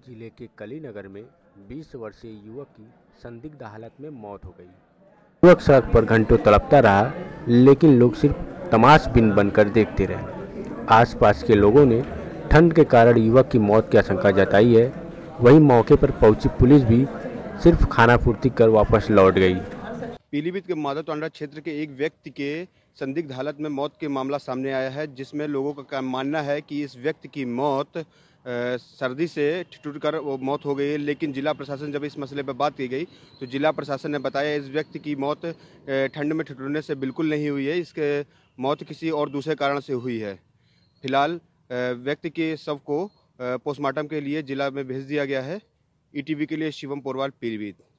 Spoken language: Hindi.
जिले के कलीनगर में 20 वर्षीय युवक की संदिग्ध हालत में मौत हो गई। युवक सड़क पर घंटों तड़पता रहा, लेकिन लोग सिर्फ तमाशबीन बनकर देखते रहे। आसपास के लोगों ने ठंड के कारण युवक की मौत की आशंका जताई है। वहीं मौके पर पहुंची पुलिस भी सिर्फ खानापूर्ति कर वापस लौट गई। पीलीभीत के माधव तांडा क्षेत्र के एक व्यक्ति के संदिग्ध हालत में मौत के मामला सामने आया है, जिसमें लोगों का मानना है कि इस व्यक्ति की मौत सर्दी से ठिठुर कर वो मौत हो गई है। लेकिन जिला प्रशासन जब इस मसले पर बात की गई तो जिला प्रशासन ने बताया इस व्यक्ति की मौत ठंड में ठिठुरने से बिल्कुल नहीं हुई है। इसके मौत किसी और दूसरे कारण से हुई है। फिलहाल व्यक्ति के शव को पोस्टमार्टम के लिए जिला में भेज दिया गया है। ईटीवी के लिए शिवम पोरवाल, पीलीभीत।